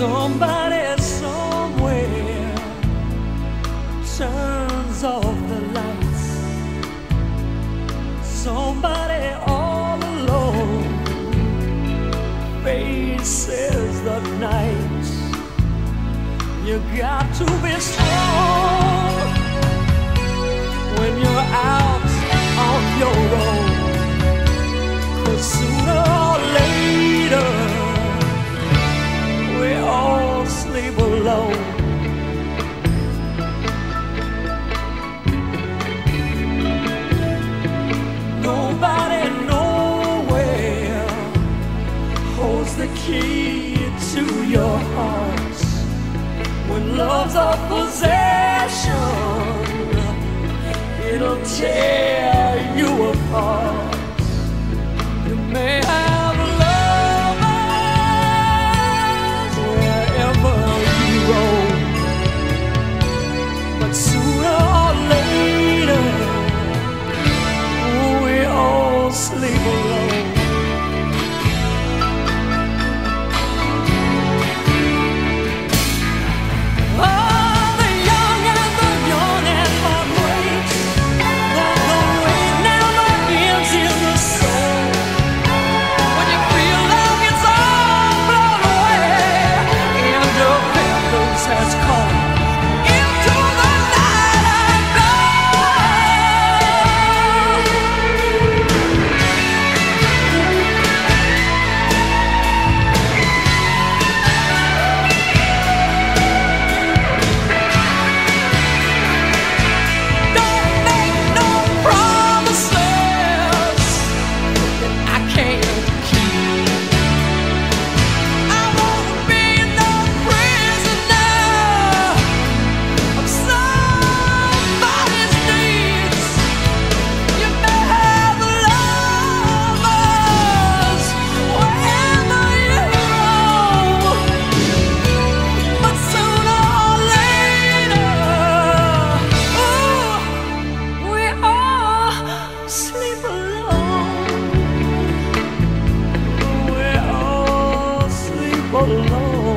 Somebody somewhere turns off the lights. Somebody all alone faces the night. You got to be strong when you're out on your own, 'cause sooner or later we all sleep alone. Nobody nowhere holds the key to your heart. When love's a possession, it'll tear you apart. You may have lovers wherever you roam, but sooner or later we all sleep alone. Alone.